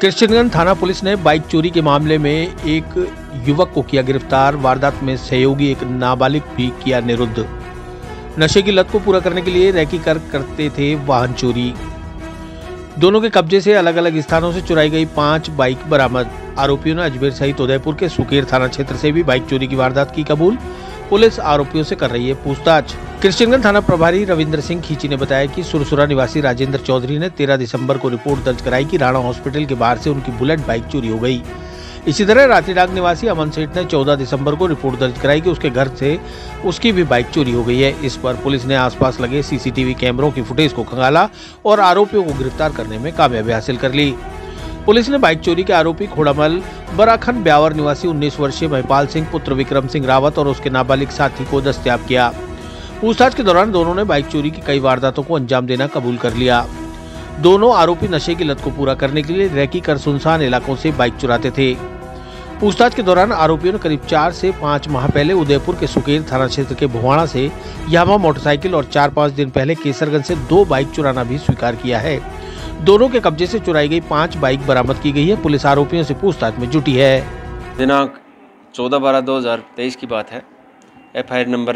किशनगंज थाना पुलिस ने बाइक चोरी के मामले में एक युवक को किया गिरफ्तार। वारदात में सहयोगी एक नाबालिग भी किया निरुद्ध। नशे की लत को पूरा करने के लिए रैकी करते थे वाहन चोरी। दोनों के कब्जे से अलग अलग स्थानों से चुराई गई 5 बाइक बरामद। आरोपियों ने अजमेर सहित उदयपुर के सुकेर थाना क्षेत्र से भी बाइक चोरी की वारदात की कबूल। पुलिस आरोपियों से कर रही है पूछताछ। किशनगंज थाना प्रभारी रविंद्र सिंह खींची ने बताया कि सुरसुरा निवासी राजेंद्र चौधरी ने 13 दिसंबर को रिपोर्ट दर्ज कराई कि राणा हॉस्पिटल के बाहर से उनकी बुलेट बाइक चोरी हो गई। इसी तरह रातीडाग निवासी अमन सेठ ने 14 दिसंबर को रिपोर्ट दर्ज कराई कि उसके घर से उसकी भी बाइक चोरी हो गई है। इस पर पुलिस ने आसपास लगे सीसीटीवी कैमरों की फुटेज को खंगाला और आरोपियों को गिरफ्तार करने में कामयाबी हासिल कर ली। पुलिस ने बाइक चोरी के आरोपी खोड़ामल बराखन ब्यावर निवासी 19 वर्षीय महिपाल सिंह पुत्र विक्रम सिंह रावत और उसके नाबालिग साथी को दस्तयाब किया। पूछताछ के दौरान दोनों ने बाइक चोरी की कई वारदातों को अंजाम देना कबूल कर लिया। दोनों आरोपी नशे की लत को पूरा करने के लिए रैकी कर सुनसान इलाकों से बाइक चुराते थे। पूछताछ के दौरान आरोपियों ने करीब 4 से 5 माह पहले उदयपुर के सुकेर थाना क्षेत्र के भुवाणा से यामा मोटरसाइकिल और 4-5 दिन पहले केसरगंज से 2 बाइक चुराना भी स्वीकार किया है। दोनों के कब्जे से चुराई गई 5 बाइक बरामद की गई है। पुलिस आरोपियों से पूछताछ में जुटी है। दिनांक 14/12/2023 की बात है। FIR नंबर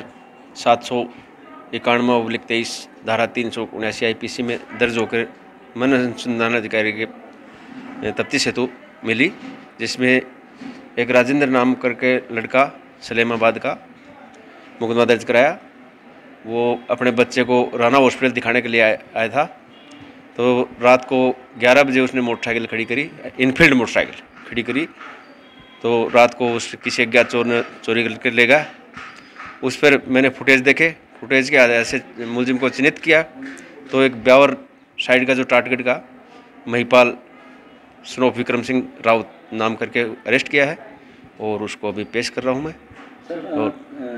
791/23 धारा 379 IPC में दर्ज होकर मन अनुसंधान अधिकारी के तफ्तीश हेतु मिली, जिसमें एक राजेंद्र नाम करके लड़का सलेमाबाद का मुकदमा दर्ज कराया। वो अपने बच्चे को राणा हॉस्पिटल दिखाने के लिए आया था। तो रात को 11 बजे उसने मोटरसाइकिल खड़ी करी, इनफील्ड मोटरसाइकिल खड़ी करी। तो रात को उस किसी अज्ञात चोर ने चोरी करके ले गया। उस पर मैंने फुटेज देखे। फुटेज के आधार से मुलजिम को चिन्हित किया। तो एक ब्यावर साइड का जो टारगेट का महिपाल स्नोफ विक्रम सिंह राउत नाम करके अरेस्ट किया है और उसको अभी पेश कर रहा हूँ मैं। और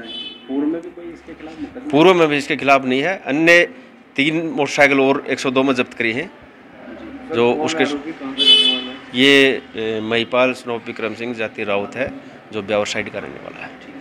पूर्व में भी इसके खिलाफ नहीं है। अन्य 3 मोटरसाइकिल और 102 में जब्त करी हैं। जो उसके ये महिपाल स्नोफ विक्रम सिंह जाति राउत है, जो ब्यावर साइड का रहने वाला है।